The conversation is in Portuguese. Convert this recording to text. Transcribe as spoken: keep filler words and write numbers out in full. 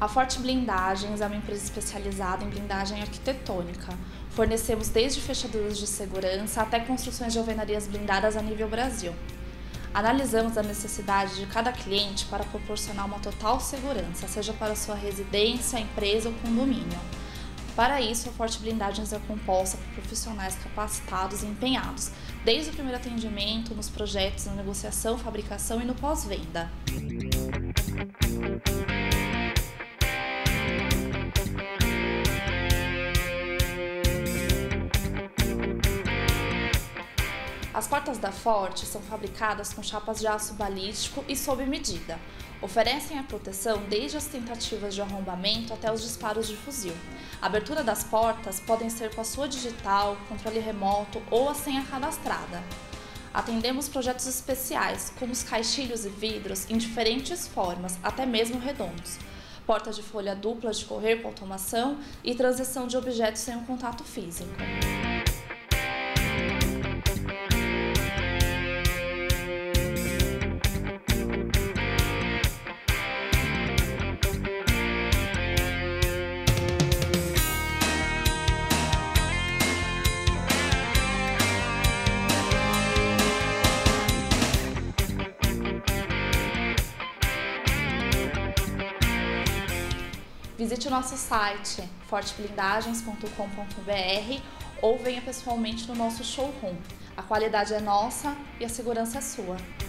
A Forte Blindagens é uma empresa especializada em blindagem arquitetônica. Fornecemos desde fechaduras de segurança até construções de alvenarias blindadas a nível Brasil. Analisamos a necessidade de cada cliente para proporcionar uma total segurança, seja para sua residência, empresa ou condomínio. Para isso, a Forte Blindagens é composta por profissionais capacitados e empenhados, desde o primeiro atendimento, nos projetos, na negociação, fabricação e no pós-venda. As portas da Forte são fabricadas com chapas de aço balístico e sob medida. Oferecem a proteção desde as tentativas de arrombamento até os disparos de fuzil. A abertura das portas podem ser com a sua digital, controle remoto ou a senha cadastrada. Atendemos projetos especiais, como os caixilhos e vidros em diferentes formas, até mesmo redondos. Portas de folha dupla de correr com automação e transição de objetos sem um contato físico. Visite o nosso site forte blindagens ponto com ponto br ou venha pessoalmente no nosso showroom. A qualidade é nossa e a segurança é sua.